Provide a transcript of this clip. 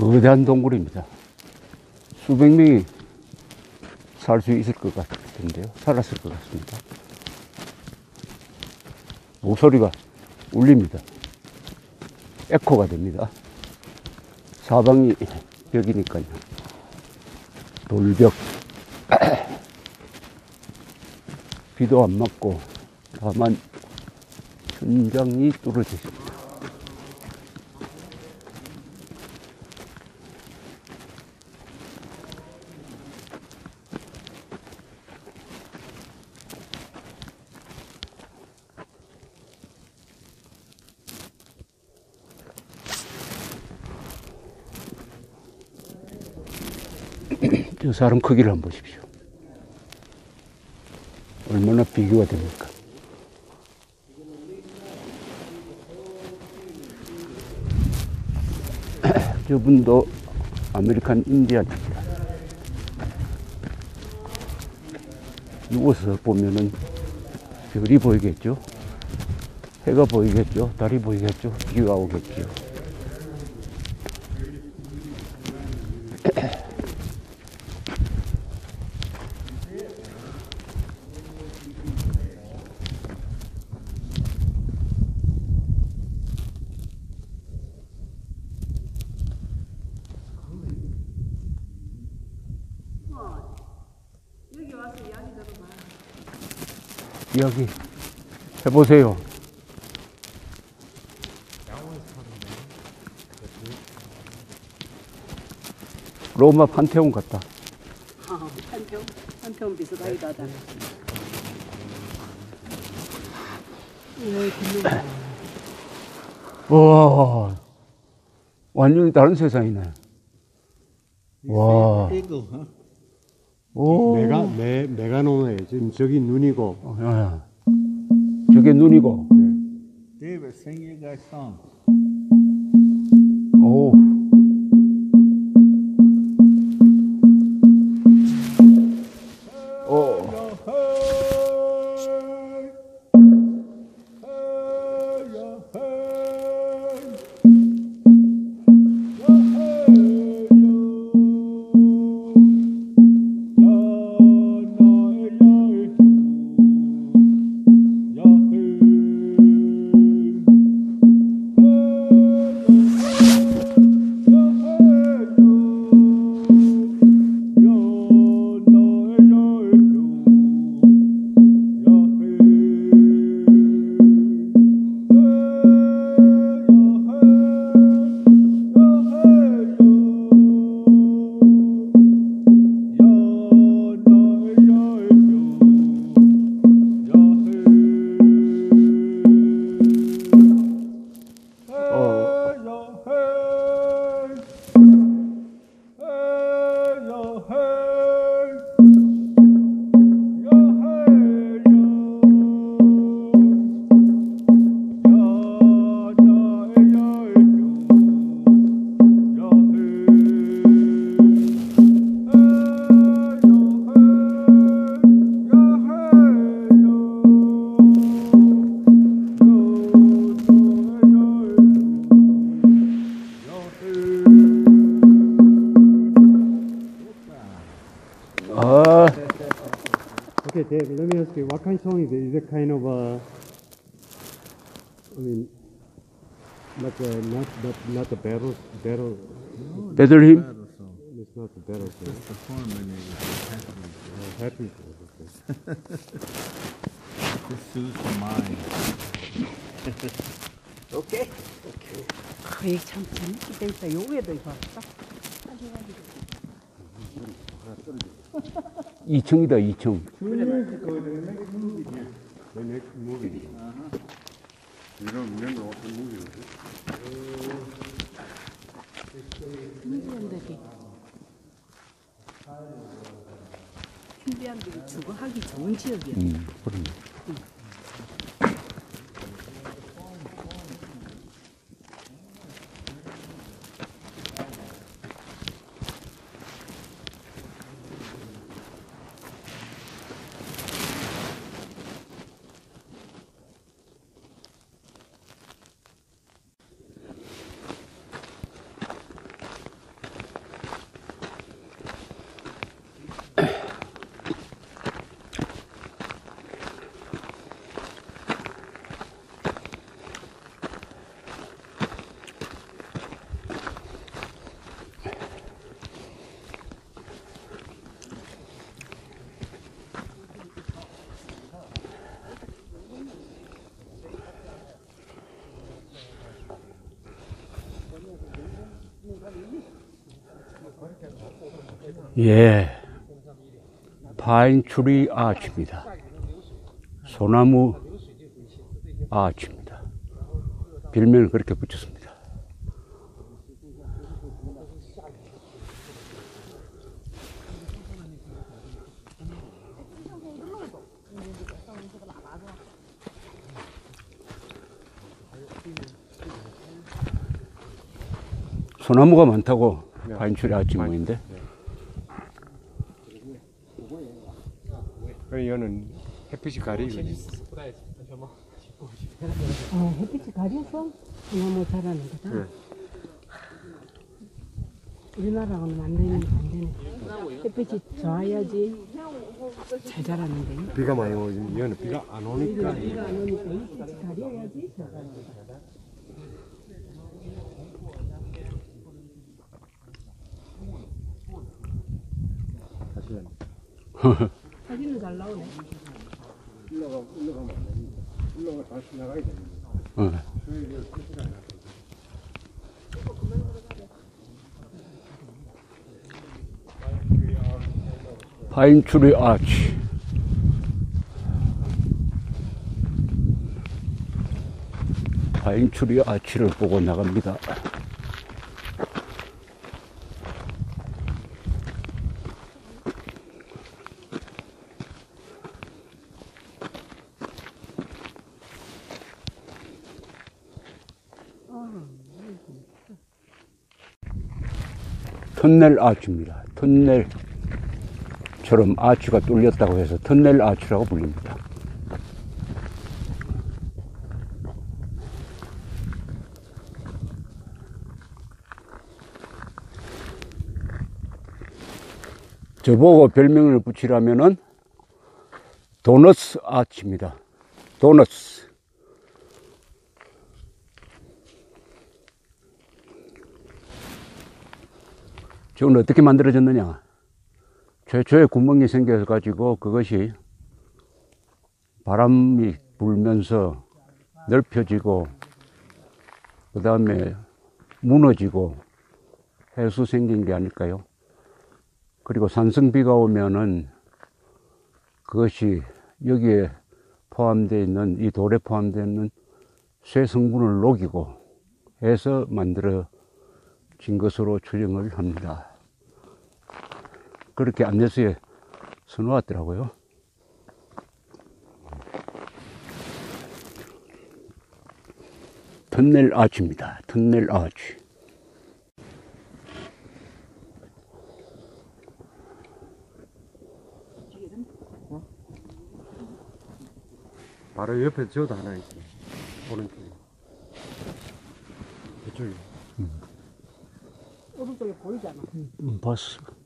거대한 동굴입니다. 수백 명이 살 수 있을 것 같은데요. 살았을 것 같습니다. 목소리가 울립니다. 에코가 됩니다. 사방이 벽이니까요. 돌벽. 비도 안 맞고 다만 천장이 뚫어져 있습니다. 저 사람 크기를 한번 보십시오. 얼마나 비교가 됩니까? 저분도 아메리칸 인디안입니다. 누워서 보면은 별이 보이겠죠? 해가 보이겠죠? 달이 보이겠죠? 비가 오겠죠? 여기 와서 이야기 들어봐. 이야기 해보세요. 로마 판테온 같다. 판테온 비슷하기도 하다. 와, 완전히 다른 세상이네. 와. 오. 메가노네. 지금 저기 눈이고. 야. 저게 눈이고. David, sing you guys song. 오. 오. Okay, Dave, let me ask you, what kind of song is it? Is it kind of I mean, not the battle. Battle hymn? It's not the battle song. Just the harmony is happy. Happy. Just soothes the mind. 오케이. 거의 참 재밌게 있다. 요게도 이거 딱 2층이다, 2층. The next movie. You don't remember what the movie was? 미디언들이 인디언들이 주거 하기 좋은 지역이야. 그럼요. 예, 파인 트리 아치입니다. 소나무 아치입니다. 별명을 그렇게 붙였습니다. 소나무가 많다고 파인 트리 아치 모인데. 얘는 햇빛이 가리거든. 햇빛이 가려서 소나무 자라는 거다. 네. 우리나라하고는 안 되네. 햇빛이 좋아야지 잘 자라는데. 비가 많이 오지. 얘는 비가 안 오니까. 비가 안 오니까 햇빛이 가려야지 잘 자라는 거다. 사진은 잘 나오네. 올라가 다시 나가야 돼. 파인 트리 아치. 파인 트리 아치를 보고 나갑니다. 터널 아치입니다. 터널처럼 아치가 뚫렸다고 해서 터널 아치라고 불립니다. 저보고 별명을 붙이라면은 도너스 아치입니다. 도너스. 저건 어떻게 만들어졌느냐? 최초에 구멍이 생겨가지고 그것이 바람이 불면서 넓혀지고 그 다음에 무너지고 해수 생긴 게 아닐까요? 그리고 산성비가 오면은 그것이 여기에 포함되어 있는 이 돌에 포함되어 있는 쇠 성분을 녹이고 해서 만들어진 것으로 추정을 합니다. 그렇게 안내서에 써놓았더라고요. 터널 아치입니다. 터널 아치. 바로 옆에 저도 하나 있어. 오른쪽에. 이쪽에. 오른쪽에 보이잖아. 봤어.